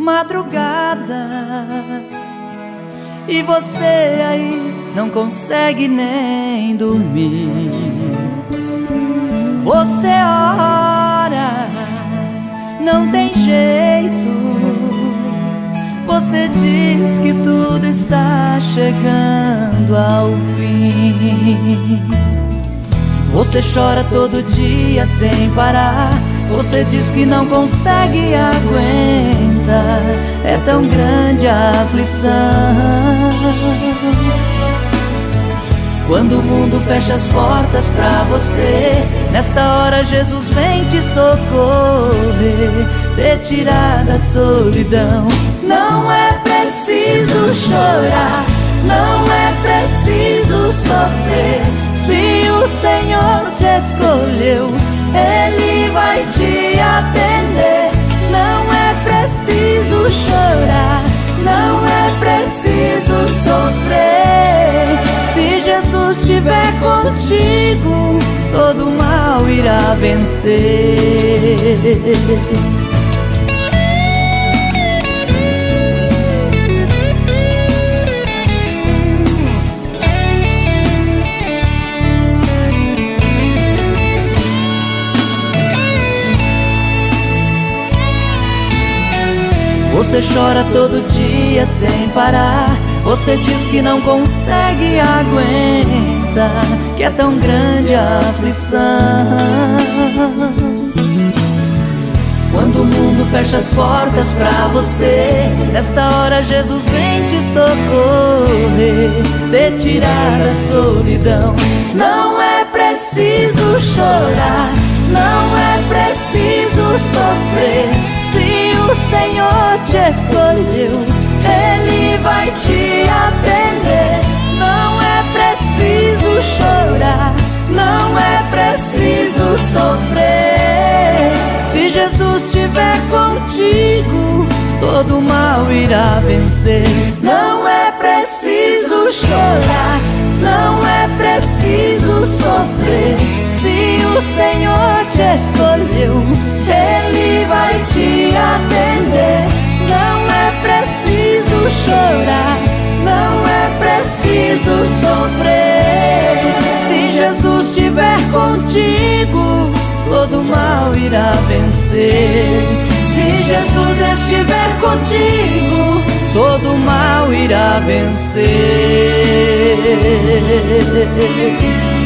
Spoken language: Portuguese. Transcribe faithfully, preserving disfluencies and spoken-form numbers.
madrugada e você aí não consegue nem dormir. Você ora, não tem jeito. Você diz que tudo está chegando ao fim. Você chora todo dia sem parar. Você diz que não consegue aguentar. É tão grande a aflição. Quando o mundo fecha as portas pra você, nesta hora Jesus vem te socorrer, te tirar da solidão. Não é preciso chorar, não é preciso sofrer. Se o Senhor te escolheu, Ele vai te atender. Não é preciso chorar, não é preciso sofrer. Se Jesus estiver contigo, todo mal irá vencer. Você chora todo dia sem parar. Você diz que não consegue aguentar, que é tão grande a aflição. Quando o mundo fecha as portas pra você, nesta hora Jesus vem te socorrer, te tirar da solidão. Não é preciso chorar, não é preciso sofrer. Se o Senhor te escolheu, Ele vai te atender. Não é preciso chorar, não é preciso sofrer. Se Jesus estiver contigo, todo mal irá vencer. Não é preciso chorar, não é preciso sofrer. Se o Senhor te escolheu, Ele vai te atender. Não é preciso chorar, não é preciso sofrer. Se Jesus estiver contigo, todo mal irá vencer. Se Jesus estiver contigo, todo mal irá vencer.